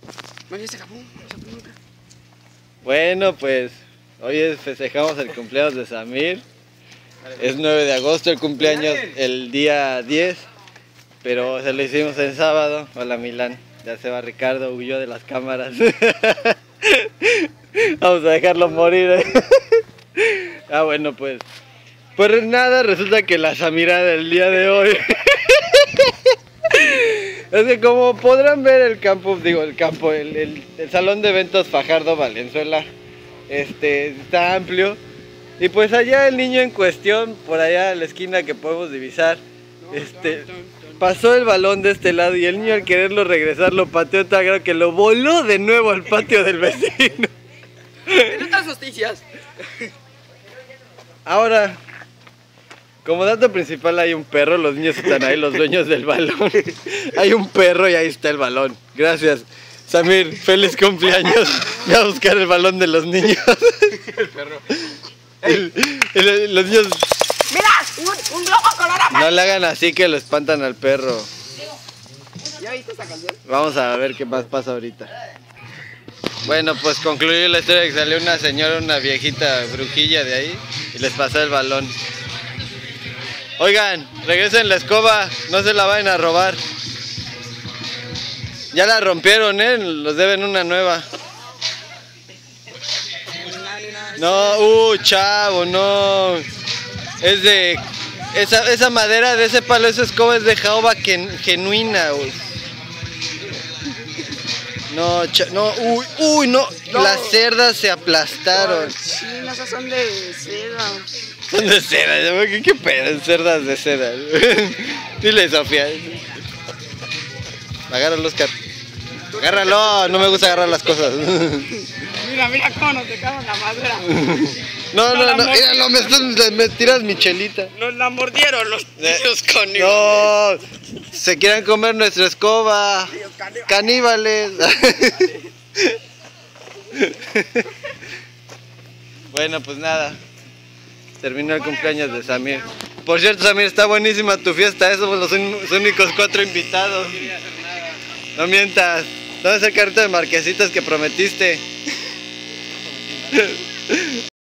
Bueno, pues hoy festejamos el cumpleaños de Samir. Es 9 de agosto el cumpleaños, el día 10, pero se lo hicimos el sábado. Hola Milán, ya se va Ricardo, huyó de las cámaras. Vamos a dejarlo morir. Bueno, pues nada, resulta que la Samirada del día de hoy es que como podrán ver el salón de eventos Fajardo Valenzuela está amplio. Y pues allá el niño en cuestión, por allá a la esquina que podemos divisar, pasó el balón de este lado y el niño al quererlo regresar lo pateó tan grave que lo voló de nuevo al patio del vecino. En otras noticias. Ahora, como dato principal hay un perro, los niños están ahí, los dueños del balón. Hay un perro y ahí está el balón. Gracias. Samir, feliz cumpleaños. Voy a buscar el balón de los niños. El perro. Los niños... ¡Mira! ¡Un globo color amarillo! No le hagan así que lo espantan al perro. ¿Ya viste esa canción? Vamos a ver qué más pasa ahorita. Bueno, pues concluyó la historia que salió una señora, una viejita brujilla de ahí y les pasó el balón. Oigan, regresen la escoba, no se la vayan a robar. Ya la rompieron, los deben una nueva. No, chavo, no. Es de... Esa madera de ese palo, esa escoba es de jaoba genuina, güey. No, uy, no. Las cerdas se aplastaron. Sí, esas son de seda. Son de seda, ¿qué pedo? Cerdas de seda. Dile, Sofía. Agárralo, Oscar. Agárralo, no me gusta agarrar las cosas. Mira cómo nos dejaron la madera. No, míralo, me tiras mi chelita. Nos la mordieron los tíos caníbales. No, se quieren comer nuestra escoba. Caníbales. Bueno, pues nada. Terminó el cumpleaños de Samir. Por cierto, Samir, está buenísima tu fiesta. Somos los únicos 4 invitados. No mientas. ¿Dónde está el carrito de marquesitas que prometiste?